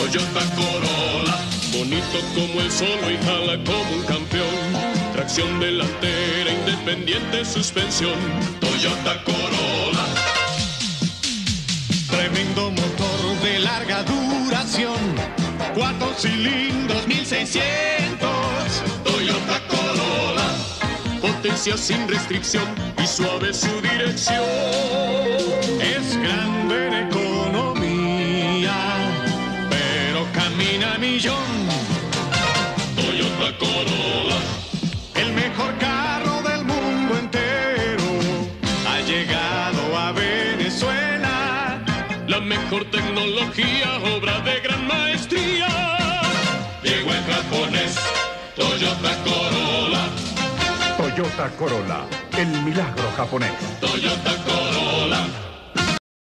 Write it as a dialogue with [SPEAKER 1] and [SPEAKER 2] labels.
[SPEAKER 1] Toyota Corolla, bonito como el sol y jala como un campeón. Tracción delantera, independiente suspensión. Toyota Corolla.
[SPEAKER 2] Tremendo motor de larga duración, 4 cilindros, 1600.
[SPEAKER 1] Toyota Corolla, potencia sin restricción y suave su dirección.
[SPEAKER 2] Es grande en economía, pero camina a millón.
[SPEAKER 1] Toyota Corolla,
[SPEAKER 2] el mejor carro del mundo entero, ha llegado a Venezuela.
[SPEAKER 1] la mejor tecnología, obra de gran maestría. Llegó el japonés, Toyota Corolla.
[SPEAKER 3] Toyota Corolla, el milagro japonés.
[SPEAKER 1] Toyota Corolla.